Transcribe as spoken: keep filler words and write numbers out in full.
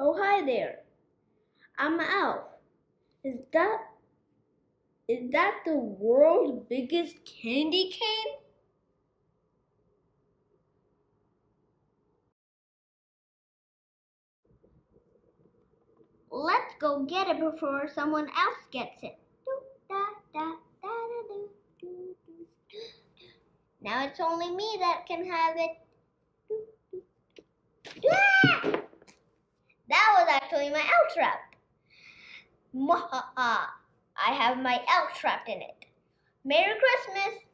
Oh, hi there. I'm Alf. Is that is that the world's biggest candy cane? Let's go get it before someone else gets it. Now it's only me that can have it. That was actually my elf trap. Mwahaha! I have my elf trapped in it. Merry Christmas!